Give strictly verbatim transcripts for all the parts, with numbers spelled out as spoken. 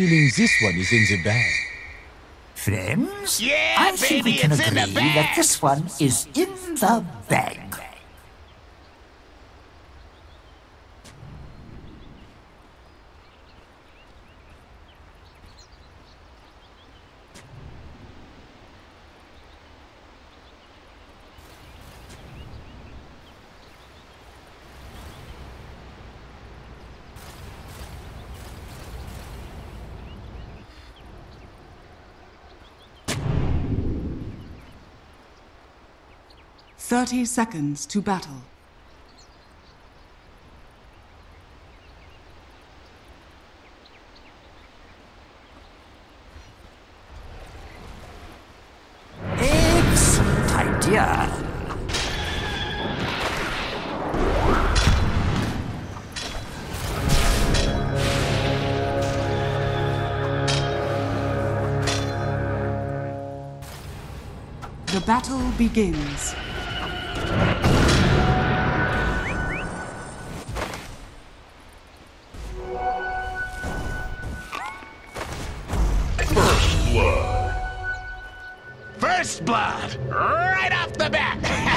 Feeling this one is in the bag. Friends, Yeah, I think we baby, can it's in the agree that bag. this one is in the bag. Thirty seconds to battle. Excellent idea. The battle begins. First blood. First blood, right off the bat.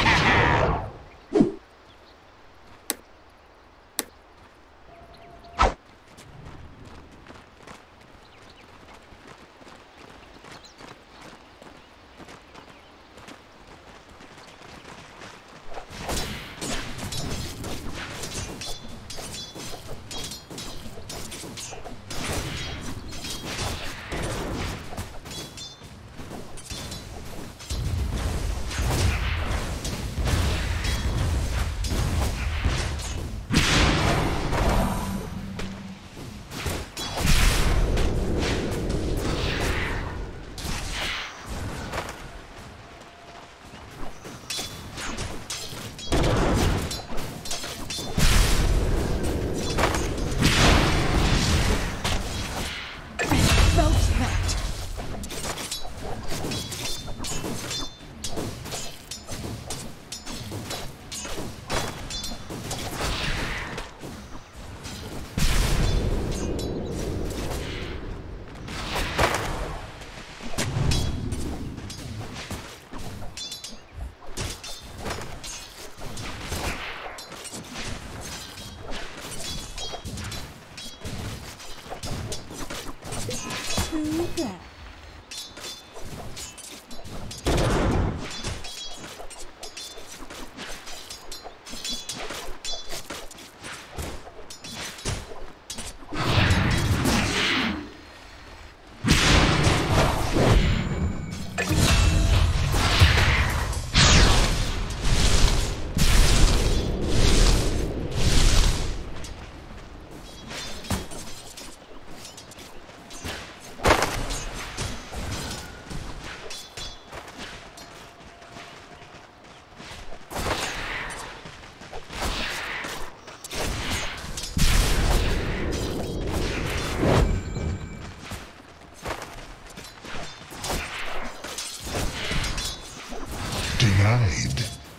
Denied.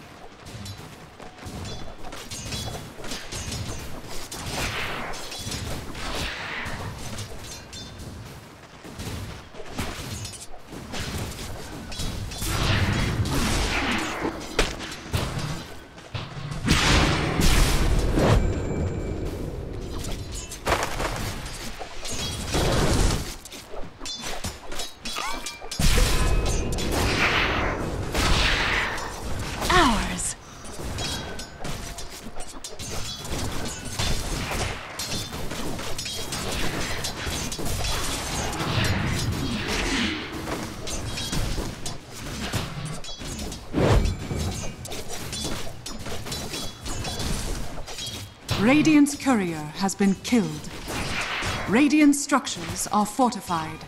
Radiant's courier has been killed. Radiant structures are fortified.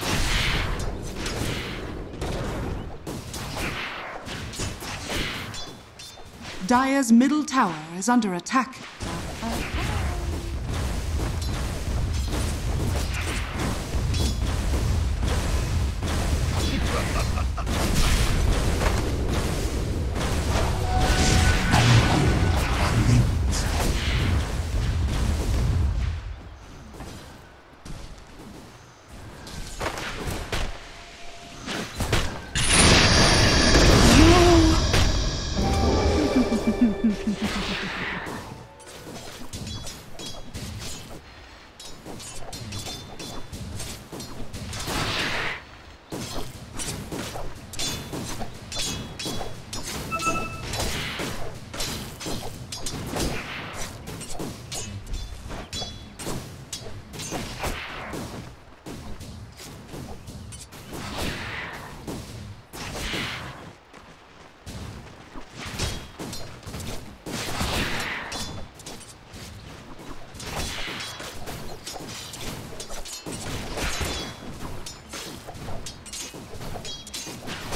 Dire's middle tower is under attack.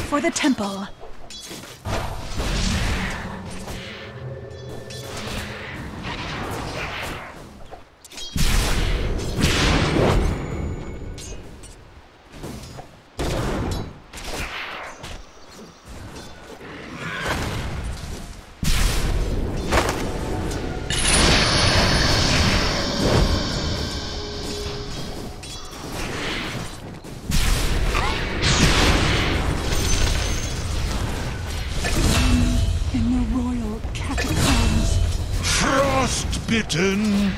for the temple. Bitten.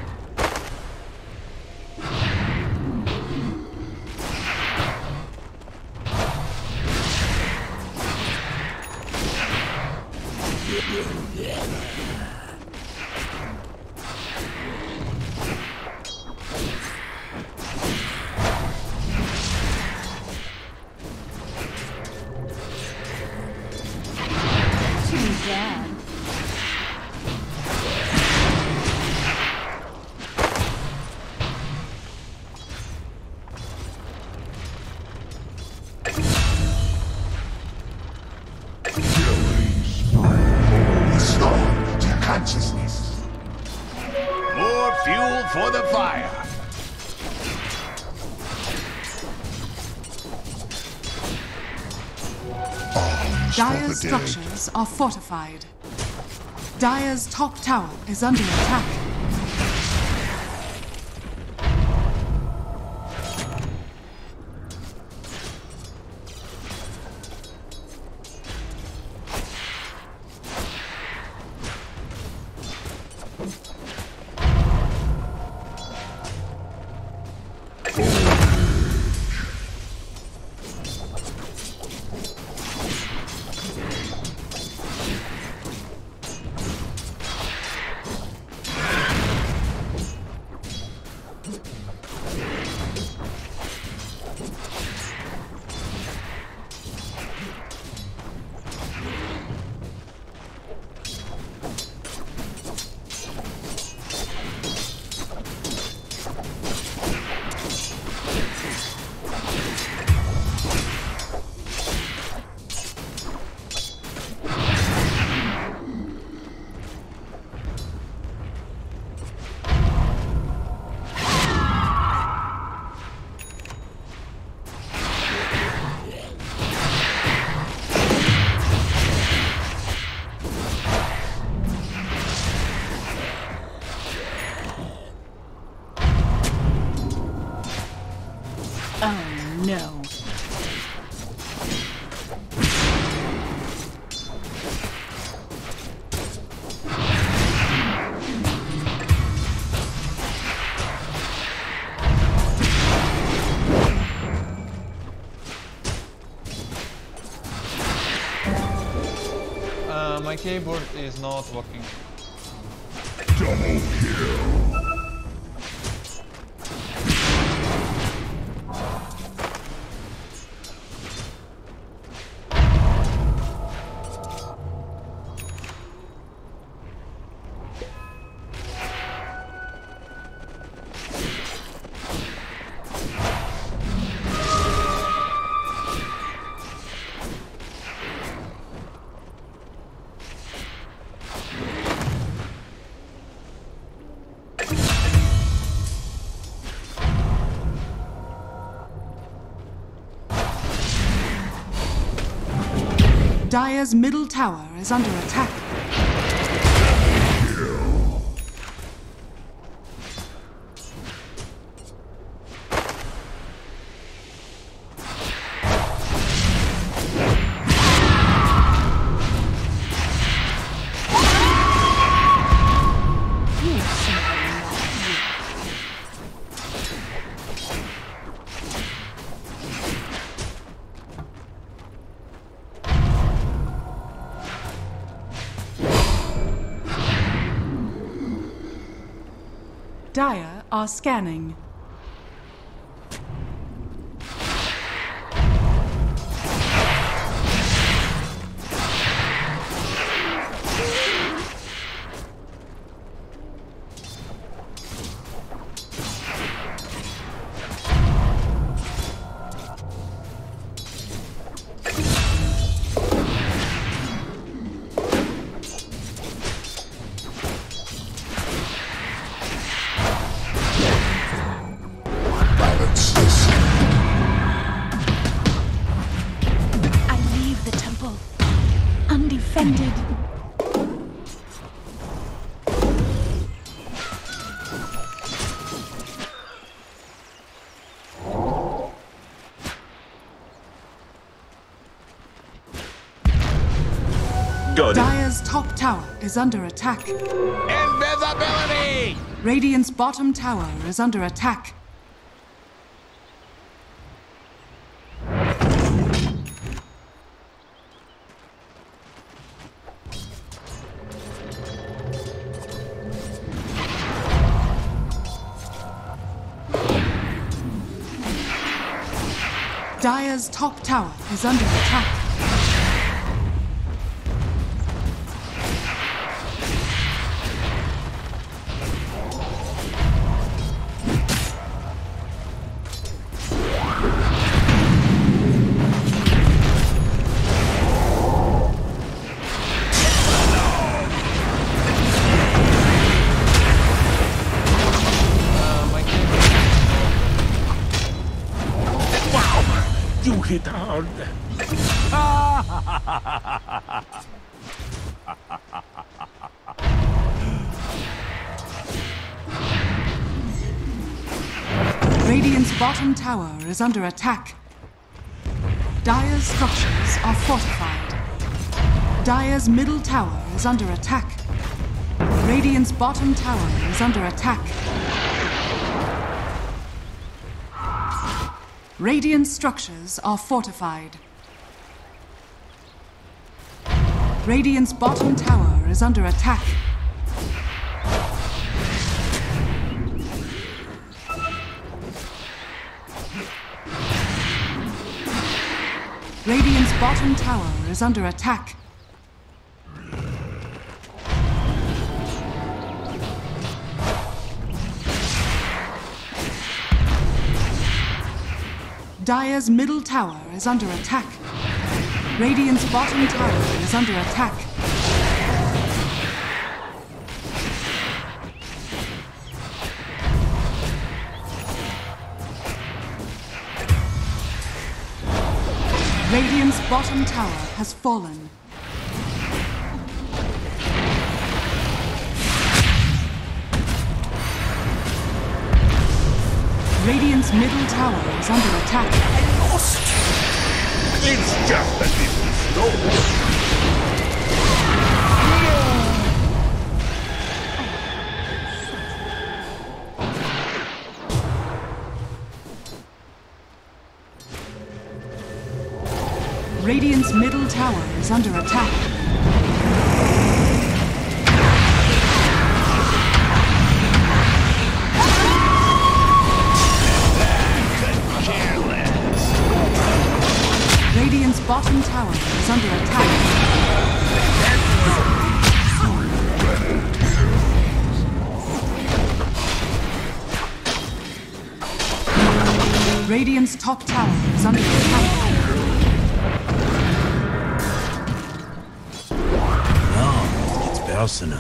Too bad. Consciousness. More fuel for the fire. Dire's structures are fortified. Dire's top tower is under attack. Oh no. Uh, my keyboard is not working. Double kill. Dire's middle tower is under attack. Dire are scanning. Good. Dire's top tower is under attack. Invisibility! Radiant's bottom tower is under attack. Dire's top tower is under attack. You hit hard. Radiant's bottom tower is under attack. Dire's structures are fortified. Dire's middle tower is under attack. Radiant's bottom tower is under attack. Radiant structures are fortified. Radiant's bottom tower is under attack. Radiant's bottom tower is under attack. Dire's middle tower is under attack. Radiant's bottom tower is under attack. Radiant's bottom tower has fallen. Radiant's middle tower is under attack. I lost. It's just a little slow. Radiant's middle tower is under attack. Radiant's bottom tower is under attack. Radiant's top tower is under attack. Personal.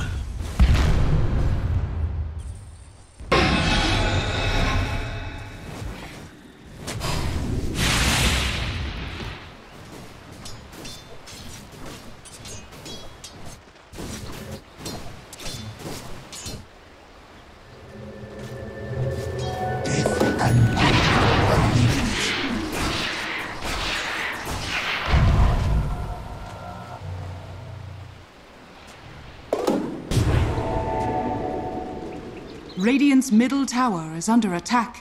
Radiant's middle tower is under attack.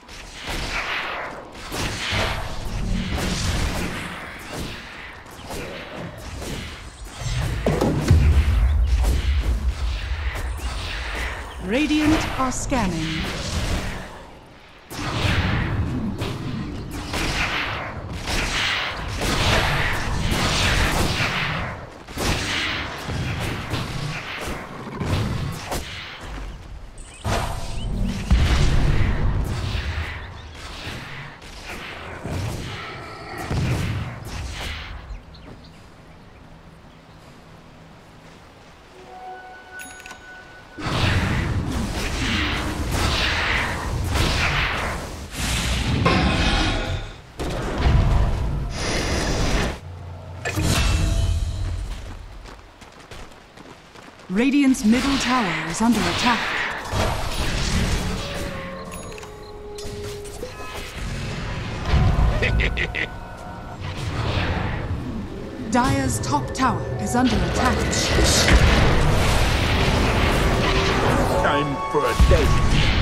Radiant are scanning. Radiant's middle tower is under attack. Dire's top tower is under attack. Time for a date.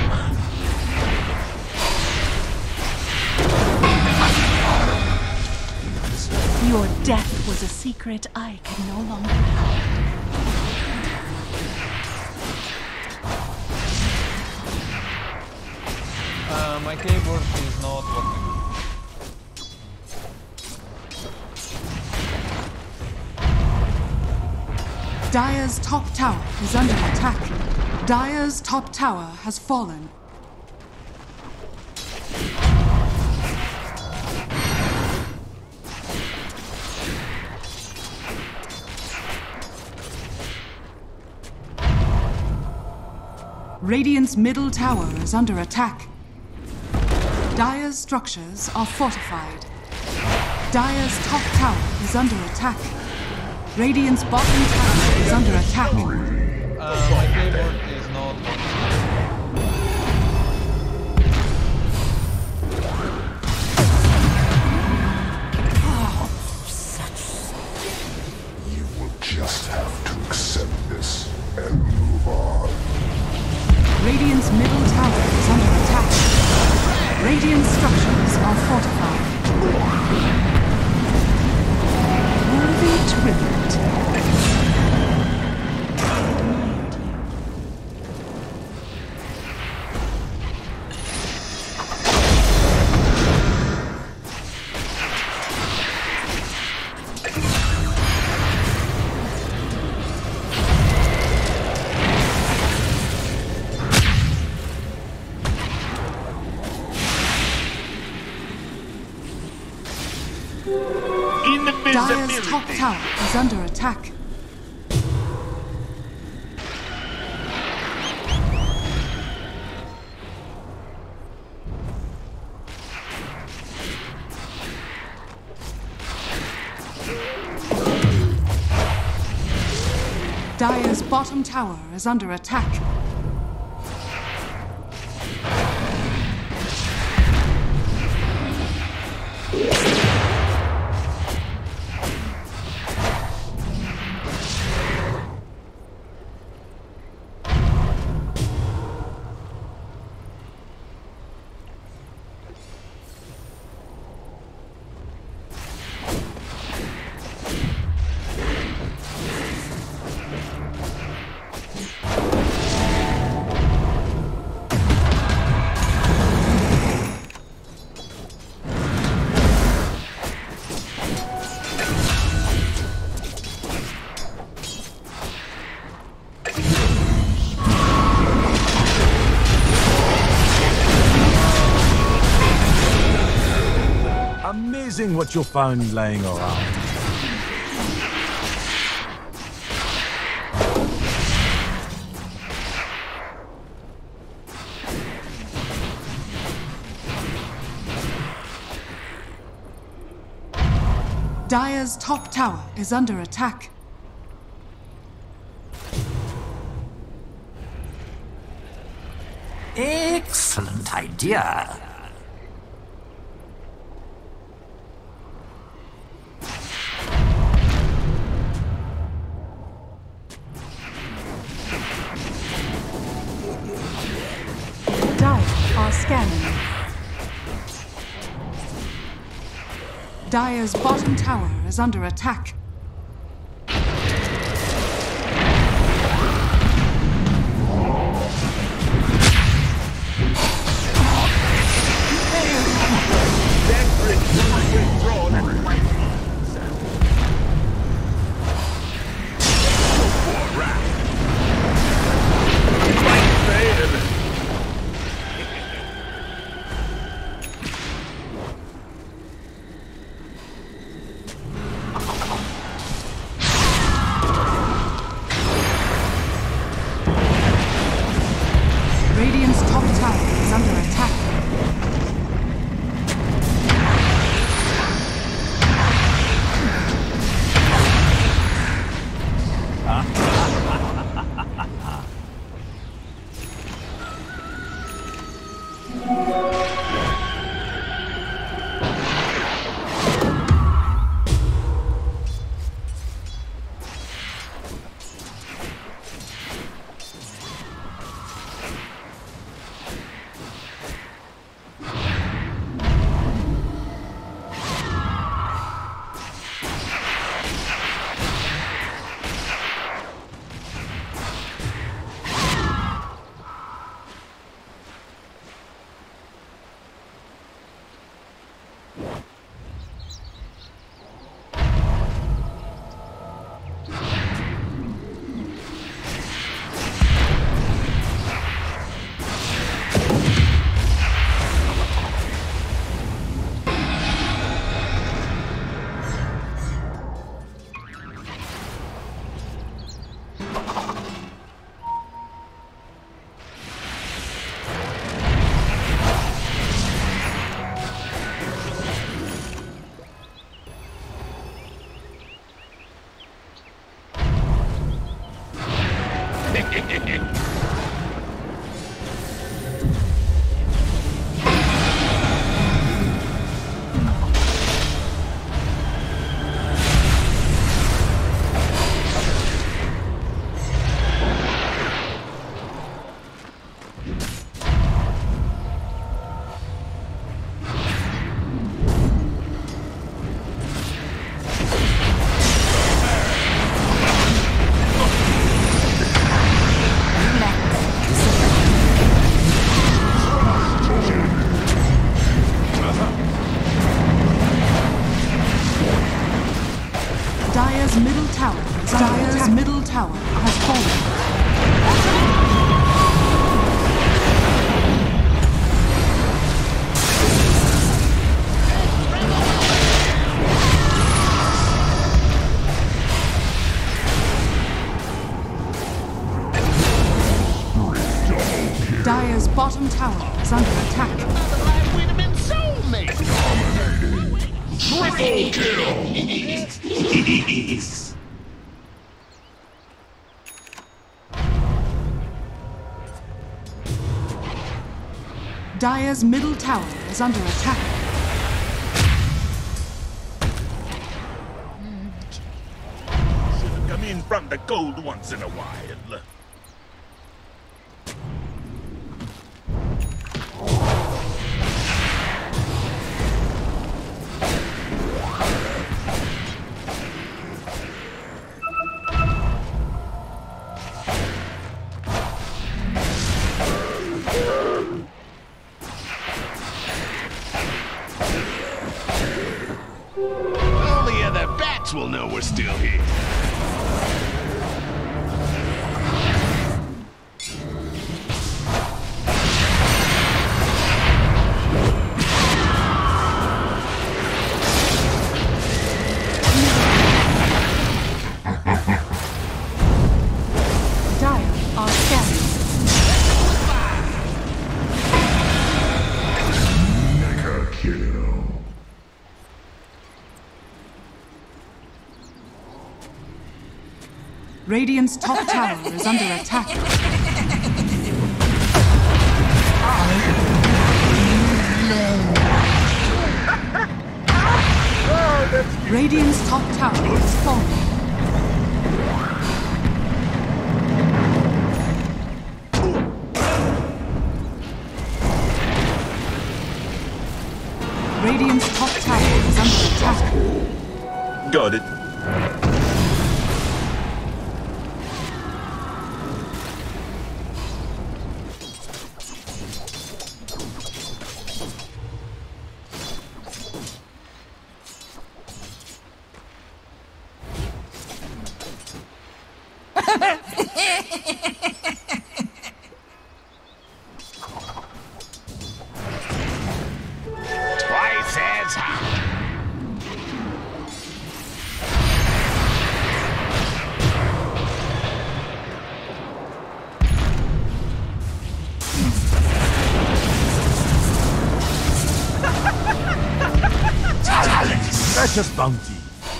Your death was a secret I can no longer hide. Uh, my keyboard is not working. Dire's top tower is under attack. Dire's top tower has fallen. Radiant's middle tower is under attack. Dire's structures are fortified. Dire's top tower is under attack. Radiant's bottom tower is under attack. Uh, my keyboard is not working. You will just have to accept this and move on. Radiant's middle tower is under attack. Radiant structures are fortified. Worthy tribute. Dire's top tower is under attack. Dire's bottom tower is under attack. Amazing what you'll find laying around. Dire's top tower is under attack. Excellent idea. Dire are scanning. Dire's bottom tower is under attack. Dire's middle tower is Dire's attack. middle tower has fallen. Dire's bottom tower is under attack. Otherwise, we'd have been soulmates. Triple kill! Dire's middle tower is under attack. Should come in from the cold once in a while. Only other bats will know we're still here. Dire are scanning. Mega kill. Radiant's top tower is under attack. Radiant's top tower is falling. Radiant's top tower is under attack. Got it. Twice as high. Precious bounty.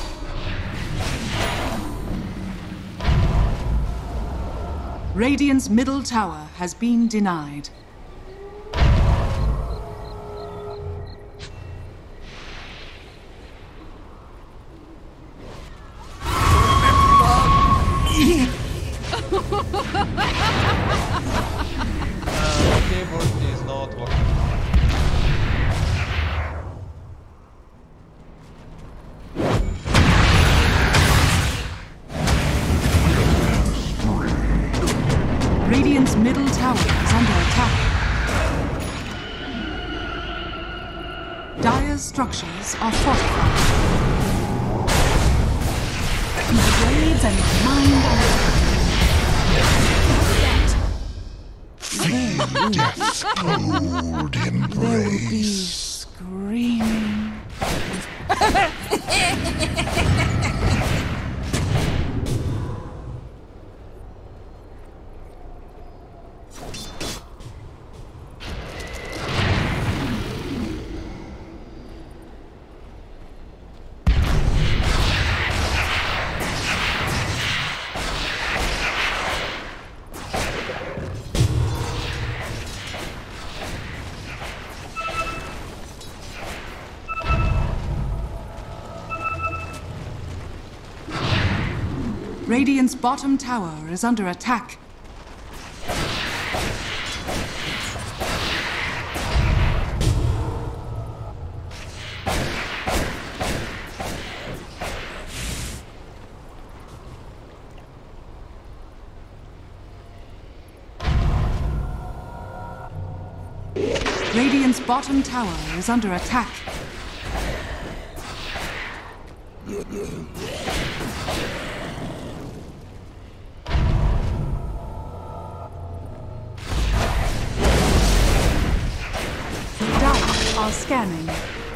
Radiant's middle tower has been denied. Uh, keyboard is not working. Radiant's middle tower is under attack. Dire's structures are fortified. My blades and my mind are... Feel death's cold There will be embrace. screaming. Radiant's bottom tower is under attack. Radiant's bottom tower is under attack. Scanning.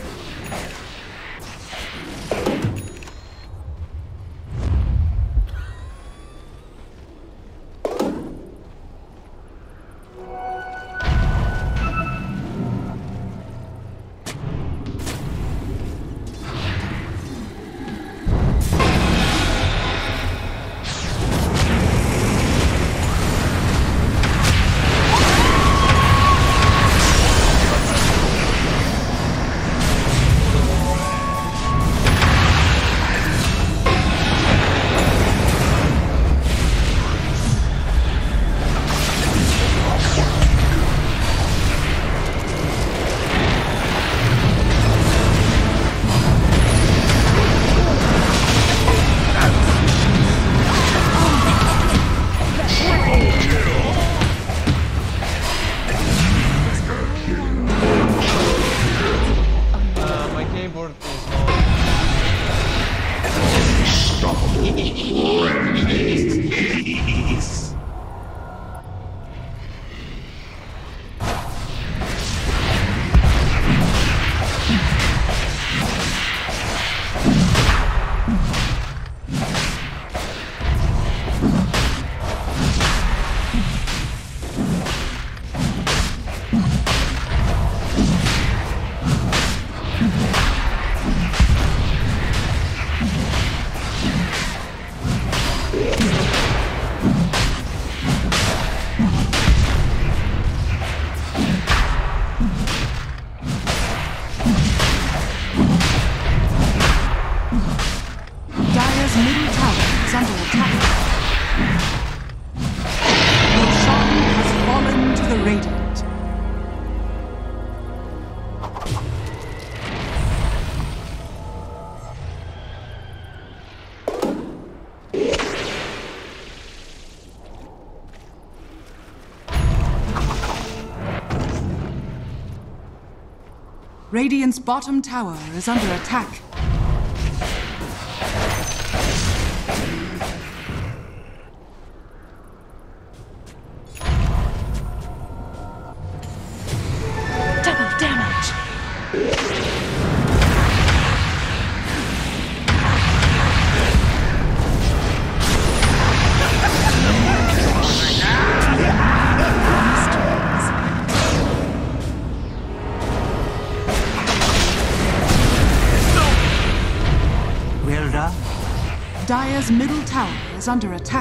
Radiant's bottom tower is under attack. Double damage. Dire's middle tower is under attack.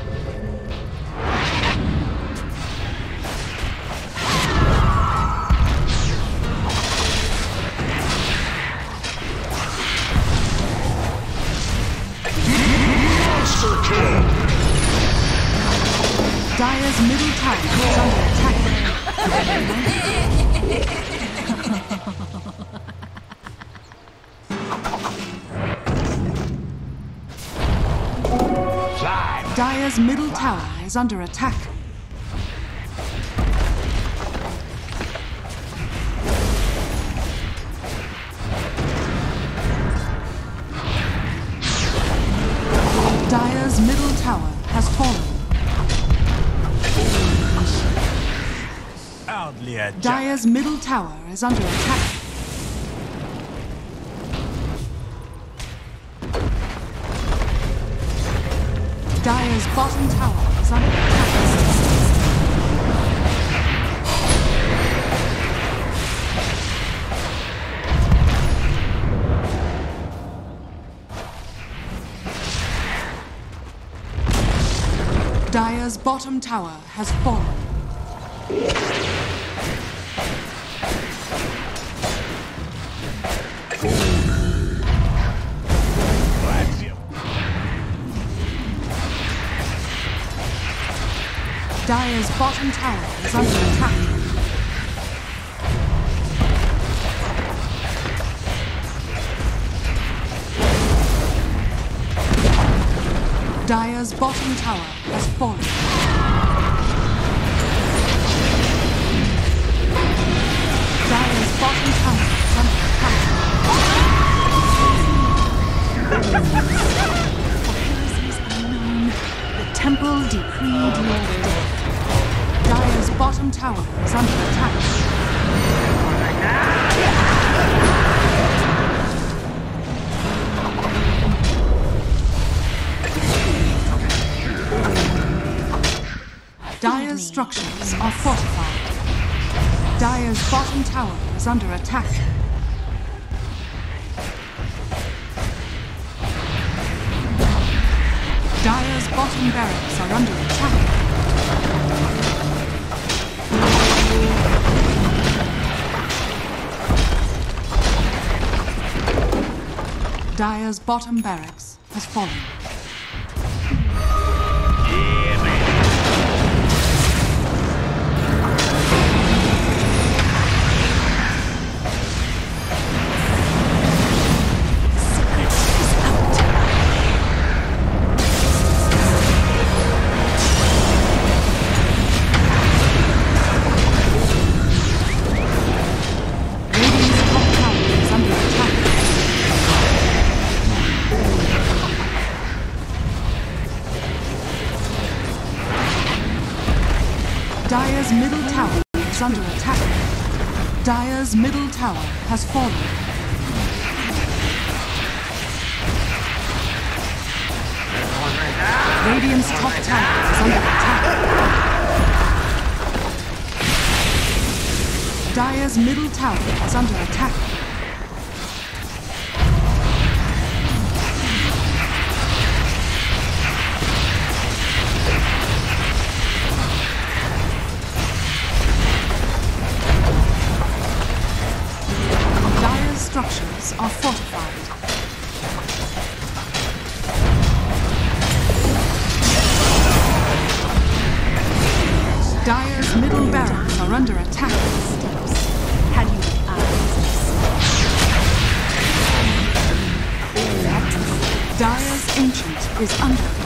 Monster kill! Dire's middle tower is under attack. Dire's middle tower is under attack. Dire's middle tower has fallen. Dire's middle tower is under attack. Dire's bottom tower is under attack. Dire's bottom tower has fallen. Dire's bottom tower is under attack. Dire's bottom tower has fallen. Dire's bottom tower is under attack. For heresies unknown, the temple decreed your death. Dire's bottom tower is under attack. structures are fortified. Dire's bottom tower is under attack. Dire's bottom barracks are under attack. Dire's bottom barracks has fallen. Dire's middle tower is under attack. Dire's middle tower has fallen. Radiant's top tower is under attack. Dire's middle tower is under attack. Structures are fortified. Dire's middle barracks are under attack. Had you eyes? Dire's ancient is under attack.